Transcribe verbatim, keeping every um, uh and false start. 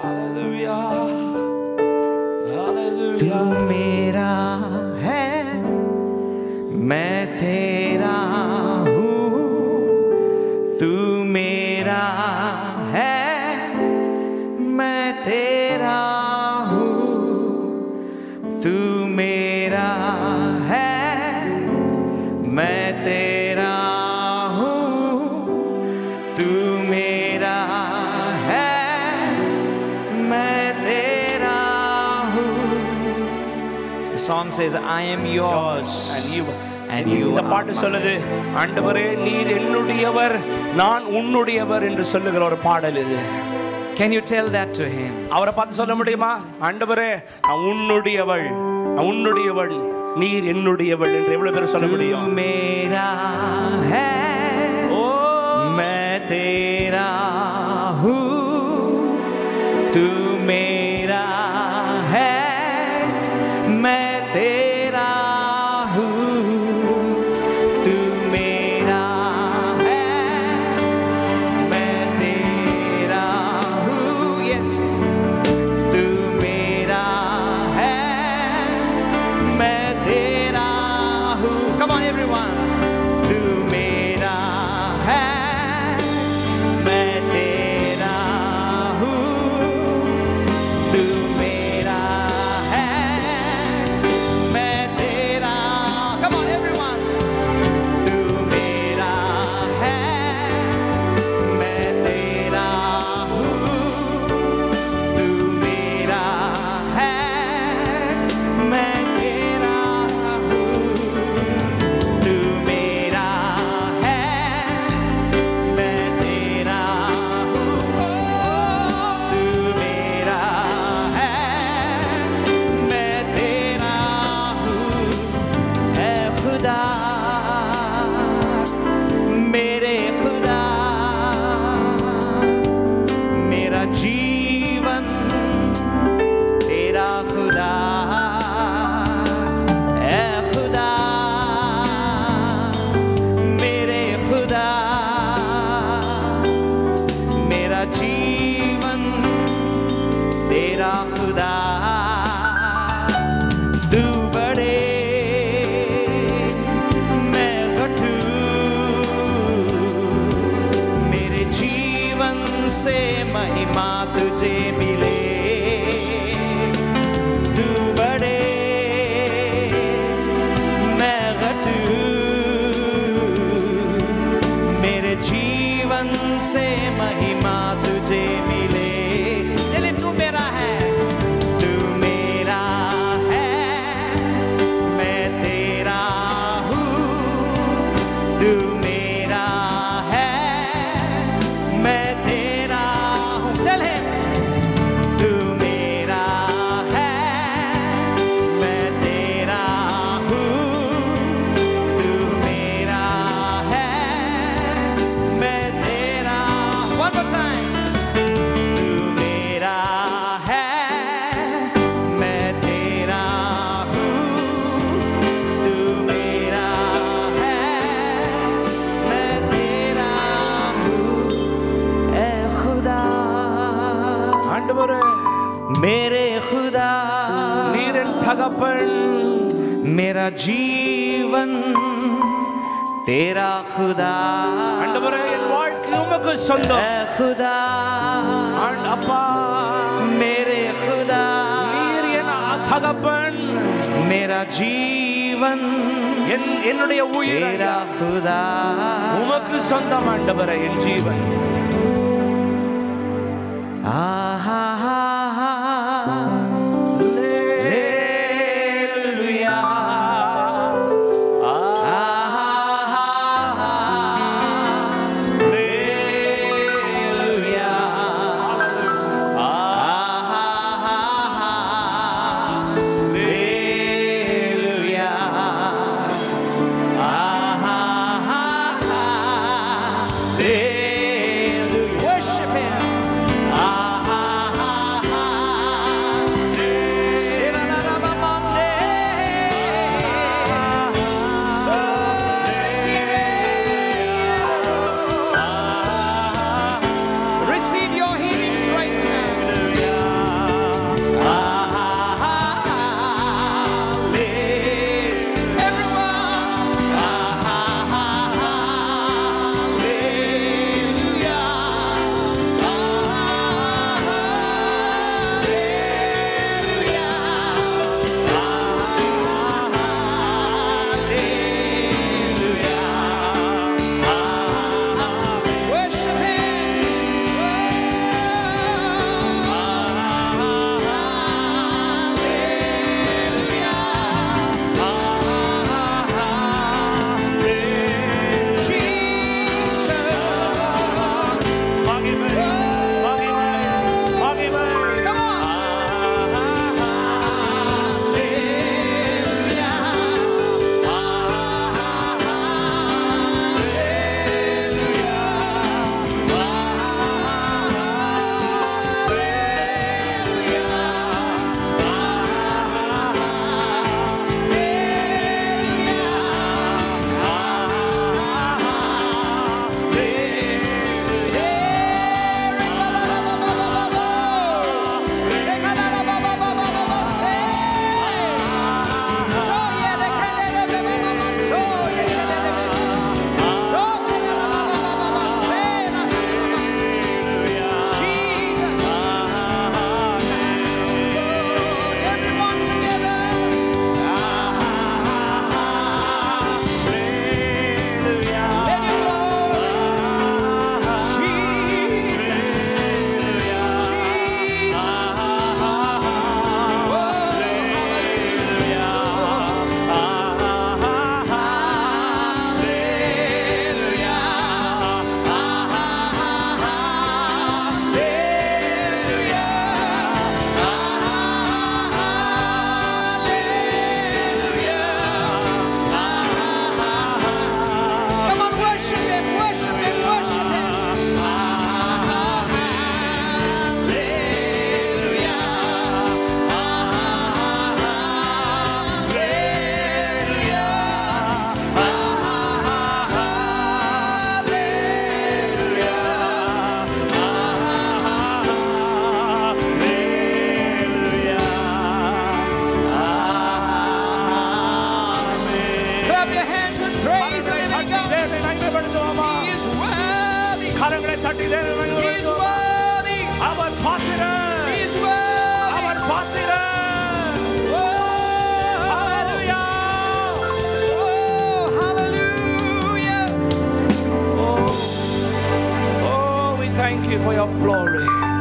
तू मेरा है, मैं तेरा हूँ। तू मेरा है, मैं तेरा हूँ। तू मेरा है, मैं तेरा हूँ। तू मेरा है, मैं तेरा हूँ. The song says, I am yours and you and you இந்த are பாட்டு mine. சொல்லுது, ஆண்டவரே நீர் என்னுடையவர், நான் உன்னுடையவர் என்று சொல்லுகிற ஒரு பாடல் இது. Can you tell that to him? அவரை பார்த்து சொல்ல முடியுமா? ஆண்டவரே நான் உன்னுடையவள், நான் உன்னுடையவள், நீர் என்னுடையவள் என்று எவ்வளவு பேர் சொல்ல முடியும்? तू मेरा है, ஓ मैं तेरा हूँ. तू मेरा है, मैं तेरा हूँ. तू मेरा है, मैं तेरा हूँ. Yes. तू मेरा है, मैं तेरा हूँ. Come on everyone. तू मेरा है, मैं तेरा हूँ. तू मेरा है, मैं तेरा. Come on everyone. तू मेरा है, मैं तेरा हूँ. तू मेरा है, मैं तेरा हूँ. तू मेरा है, मैं तेरा हूँ. तू मेरा है, मैं तेरा हूँ. ऐ खुदा, मेरे खुदा, मेरा जीवन तेरा खुदा. ऐ खुदा, मेरे खुदा, मेरा जीवन तेरा खुदा. तू बड़े, मैं घटू, मेरे जीवन से महिमा तुझे मिले. तू बड़े, मैं घटू, मेरे जीवन से महिमा तुझे मिले. चले तू मेरा है, तू मेरा है, मैं तेरा हूँ. तू मेरा है, मैं तेरा हूँ. चले तू मेरा है, मैं तेरा हूँ. तू मेरा है, मैं तेरा. One more time. तू मेरा है, मैं तेरा हूँ. तू मेरा है, मैं तेरा हूँ. ऐ खुदा, ஆண்டவரே मेरे खुदा, நீர் என் தகப்பன், मेरा जीवन तेरा खुदा. ஆண்டவரே என் வாழ்க்கை உமக்கு சொந்தம். ऐ खुदा, ஆண்ட- அப்பா मेरे खुदा, நீர் என் தகப்பன், मेरा जीवन என் என்னுடைய உயிர் तेरा खुदा. உமக்கு சொந்தம். ஆண்டவரே என் ஜீவன். आहा हा हा Hallelujah. आहा हा हा Hallelujah. आहा हा हा Hallelujah. आहा हा हा Hallelujah. பாத்திரர். He is worthy. Our பாத்திரர். Oh, Hallelujah. oh, hallelujah. Oh, oh, we thank you for your glory.